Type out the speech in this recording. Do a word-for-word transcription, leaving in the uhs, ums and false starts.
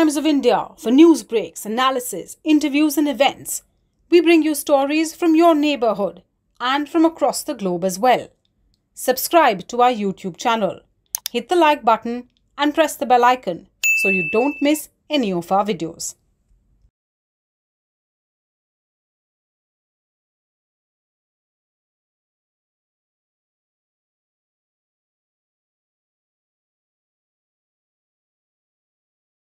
Times of India for news breaks, analysis, interviews and events. We bring you stories from your neighborhood and from across the globe as well. Subscribe to our YouTube channel. Hit the like button and press the bell icon so you don't miss any of our videos.